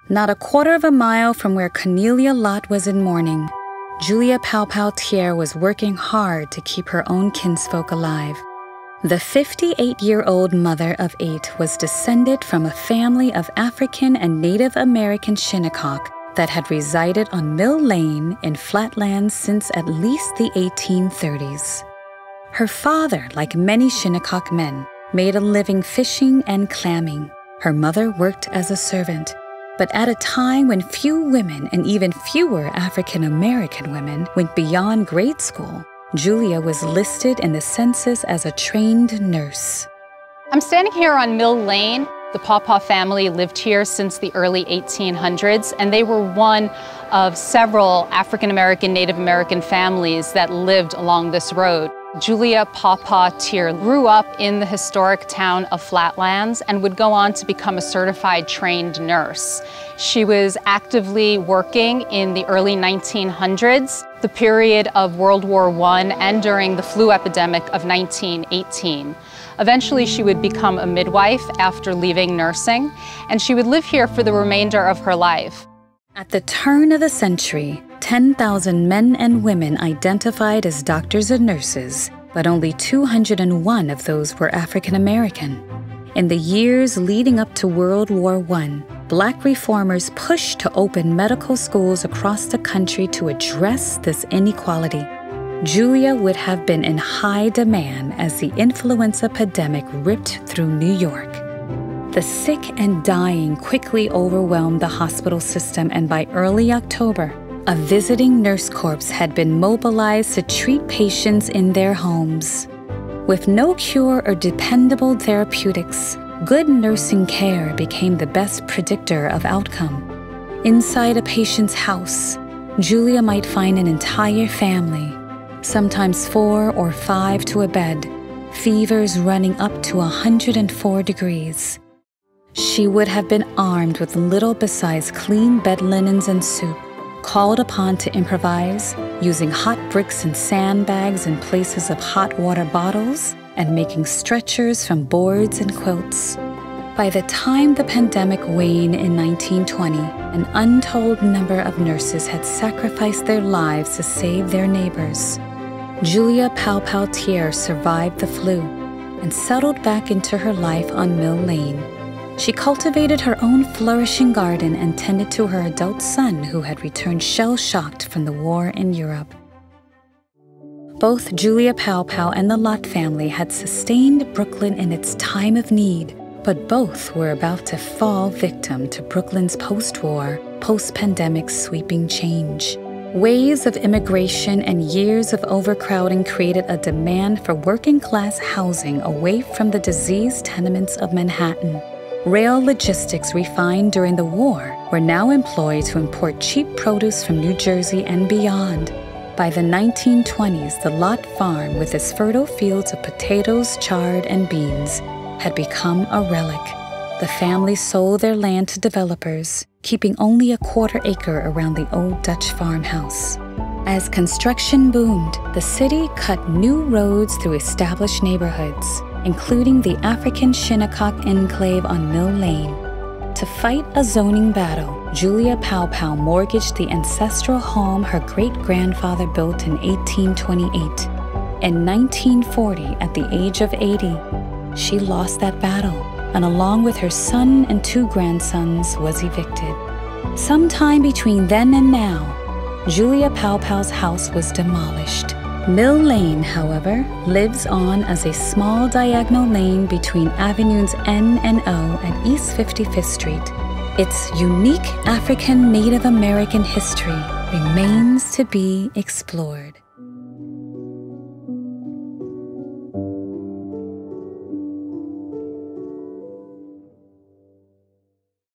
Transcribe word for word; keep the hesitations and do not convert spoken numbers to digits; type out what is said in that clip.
Not a quarter of a mile from where Cornelia Lott was in mourning, Julia Pow Pow Thiers was working hard to keep her own kinsfolk alive. The fifty-eight-year-old mother of eight was descended from a family of African and Native American Shinnecock that had resided on Mill Lane in Flatlands since at least the eighteen thirties. Her father, like many Shinnecock men, made a living fishing and clamming. Her mother worked as a servant. But at a time when few women and even fewer African American women went beyond grade school, Julia was listed in the census as a trained nurse. I'm standing here on Mill Lane. The Paw Paw family lived here since the early eighteen hundreds, and they were one of several African American, Native American families that lived along this road. Julia Paw Paw Thiers grew up in the historic town of Flatlands and would go on to become a certified trained nurse. She was actively working in the early nineteen hundreds, the period of World War One, and during the flu epidemic of nineteen eighteen. Eventually, she would become a midwife after leaving nursing, and she would live here for the remainder of her life. At the turn of the century, ten thousand men and women identified as doctors and nurses, but only two hundred one of those were African American. In the years leading up to World War One, Black reformers pushed to open medical schools across the country to address this inequality. Julia would have been in high demand as the influenza epidemic ripped through New York. The sick and dying quickly overwhelmed the hospital system, and by early October, a visiting nurse corps had been mobilized to treat patients in their homes. With no cure or dependable therapeutics, good nursing care became the best predictor of outcome. Inside a patient's house, Julia might find an entire family, sometimes four or five to a bed, fevers running up to one hundred four degrees. She would have been armed with little besides clean bed linens and soup, called upon to improvise, using hot bricks and sandbags in places of hot water bottles, and making stretchers from boards and quilts. By the time the pandemic waned in nineteen twenty, an untold number of nurses had sacrificed their lives to save their neighbors. Julia Pow Pow Thiers survived the flu and settled back into her life on Mill Lane. She cultivated her own flourishing garden and tended to her adult son, who had returned shell-shocked from the war in Europe. Both Julia Pow Pow and the Lott family had sustained Brooklyn in its time of need, but both were about to fall victim to Brooklyn's post-war, post-pandemic sweeping change. Waves of immigration and years of overcrowding created a demand for working-class housing away from the diseased tenements of Manhattan. Rail logistics refined during the war were now employed to import cheap produce from New Jersey and beyond. By the nineteen twenties, the Lott farm, with its fertile fields of potatoes, chard, and beans, had become a relic. The family sold their land to developers, keeping only a quarter acre around the old Dutch farmhouse. As construction boomed, the city cut new roads through established neighborhoods, including the African Shinnecock enclave on Mill Lane. To fight a zoning battle, Julia Pow Pow mortgaged the ancestral home her great-grandfather built in eighteen twenty-eight. In nineteen forty, at the age of eighty, she lost that battle, and along with her son and two grandsons, was evicted. Sometime between then and now, Julia Pow Pow's house was demolished. Mill Lane, however, lives on as a small diagonal lane between Avenues N and O and East fifty-fifth Street. Its unique African Native American history remains to be explored.